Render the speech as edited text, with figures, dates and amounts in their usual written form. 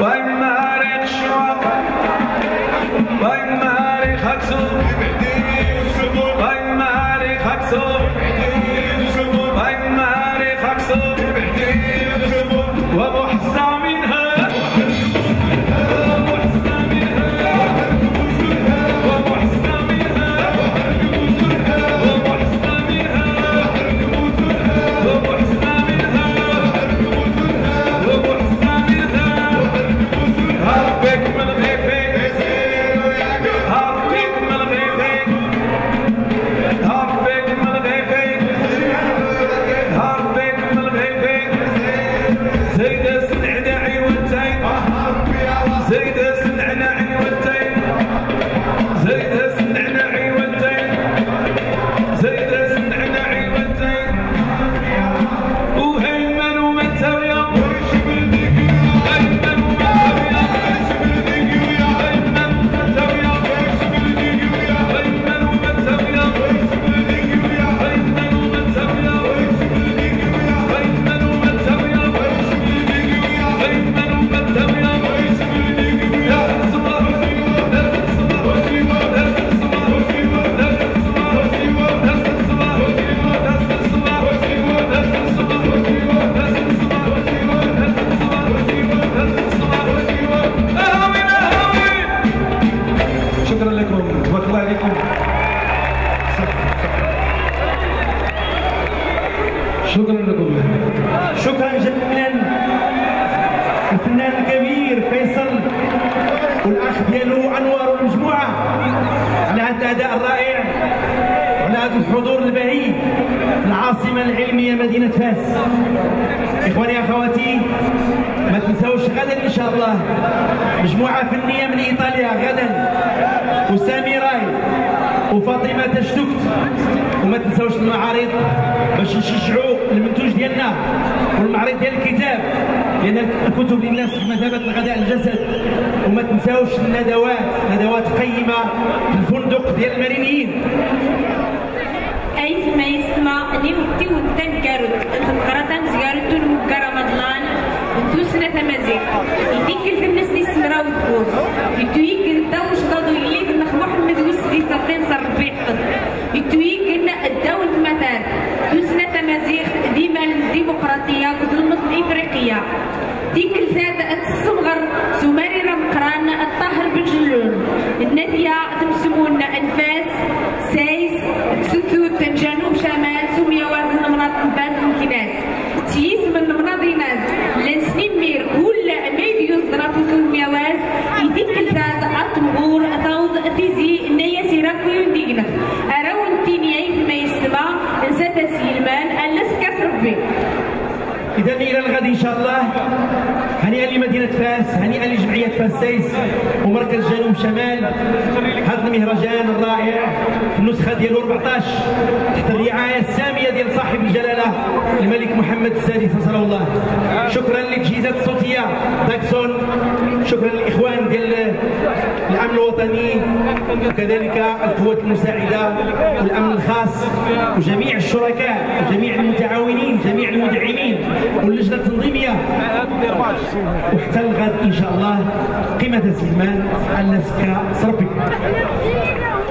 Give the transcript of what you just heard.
شكرا لكم. شكرا جزيلا الفنان الكبير فيصل والاخ ديالو انور والمجموعه على هذا الاداء الرائع وعلى هذا الحضور البهي في العاصمه العلميه مدينه فاس. اخواني اخواتي ما تنساوش غدا ان شاء الله مجموعه فنيه من ايطاليا غدا، وسامي راي وفاطمه تشتكت. وما تنساوش المعارض باش نشجعوا المنتوج ديالنا والمعرض ديال الكتاب، لان الكتب للناس بمثابه الغذاء الجسد. وما تنساوش ندوات قيمه في الفندق ديال المارينيين. أي ما يسمع نيوتي والتنكرت القرطان زيارتو المكرة مضلان ندوسنا تمازيغ يديك الناس اللي سمراو تقول يتويك انت وش ضادو يليك نخ محمد ويسدي صافين صار ربي يحفظ يتويك ان الدولة مثلا دوسنا تمازيغ ديما الديمقراطية وظلمة الإفريقية ديك الثالثة الصمغر سماري رمقران الطاهر بن جلون النادية تمسمون أنفاس سايس ستوت جنوب شمال سمية وازن مناط انفاس وكناس تيس من مناضينات لنسنين مير كل ميديو صدرات سمية واز يديك الثالثة أطمغور أثوض تيزي النية سيراكو ينديقنا أراون تينيين فيما يسمى نسات سيلمان ألس كاس ربي. إذا إلى الغد إن شاء الله. هنيئا لمدينة فاس، هنيئا لجمعية فاس سايس ومركز جنوب شمال. هذا المهرجان الرائع في النسخة ديالو 14 تحت الرعاية السامية ديال صاحب الجلالة الملك محمد السادس نصره الله. شكرا للتجهيزات الصوتية داكسون، شكرا للإخوان ديال الأمن الوطني وكذلك القوات المساعدة والأمن الخاص وجميع الشركاء وجميع المتعاونين جميع المدعمين واللجنة التنظيمية. وحتى الغد إن شاء الله قمة سلمان على سكا صربي.